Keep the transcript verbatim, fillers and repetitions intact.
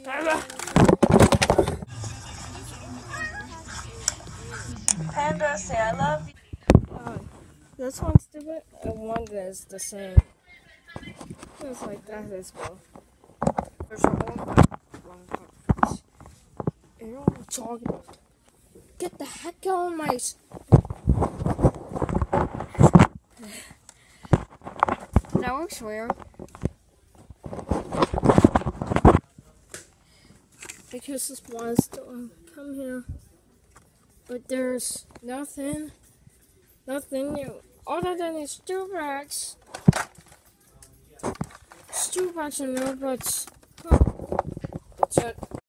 Panda, say I love you. Uh, this one's stupid, and one is the same. It's like that as well. There's one wrong part. You know what I'm talking about. Get the heck out of my. That works weird. Because this wants to um, come here. But there's nothing, nothing new. Other than these two bags. Two bags are new, but huh, that's it.